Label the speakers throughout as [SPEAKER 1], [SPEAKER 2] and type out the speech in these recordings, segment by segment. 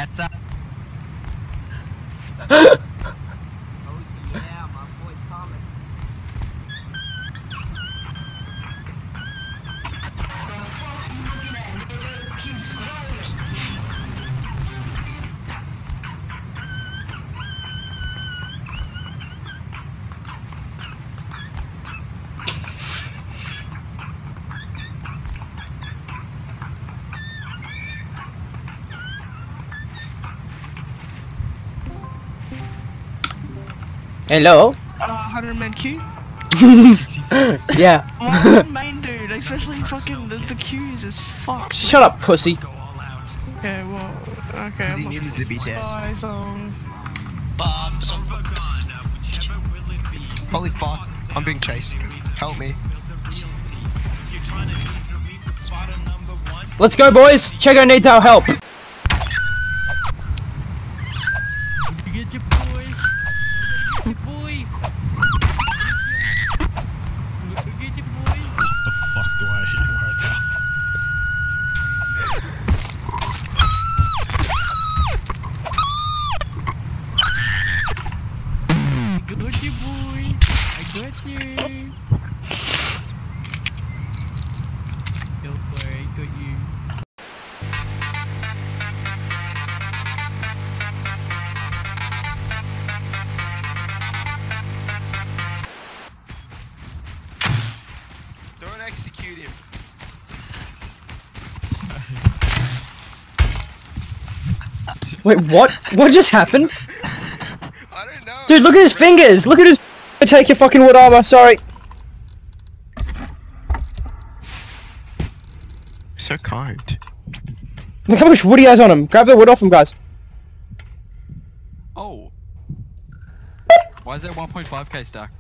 [SPEAKER 1] What's up?
[SPEAKER 2] Oh yeah, my boy Thomas.
[SPEAKER 3] Hello?
[SPEAKER 4] 100 man queue?
[SPEAKER 3] Yeah.
[SPEAKER 4] Oh, main dude, especially fucking the queues is fucked.
[SPEAKER 3] Shut up, pussy.
[SPEAKER 4] Okay, well, okay.
[SPEAKER 5] He needed to be dead.
[SPEAKER 4] Bye, Thong.
[SPEAKER 1] Bombs.
[SPEAKER 5] Holy fuck, I'm being chased. Help me.
[SPEAKER 3] Let's go, boys. Chego needs our help.
[SPEAKER 6] Get your boy. Get your boy. Get your boy.
[SPEAKER 7] What the fuck do I hear right now?
[SPEAKER 6] I got you, boy. I got you. Don't worry, I got you.
[SPEAKER 5] Don't execute him.
[SPEAKER 3] Wait, what? What just happened?
[SPEAKER 5] I don't know.
[SPEAKER 3] Dude, look at his fingers. Look at his. Take your fucking wood armor. Sorry.
[SPEAKER 5] So kind.
[SPEAKER 3] Look how much wood he has on him. Grab the wood off him, guys.
[SPEAKER 1] Oh. Why is that 1.5k stack?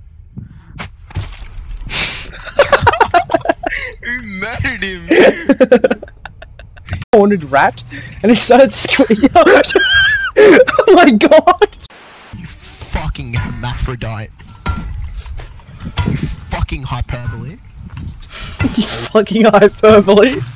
[SPEAKER 5] Who murdered him?
[SPEAKER 3] Horned rat, and he started screaming. Oh my god!
[SPEAKER 5] You fucking hermaphrodite. You fucking hyperbole.
[SPEAKER 3] You fucking hyperbole.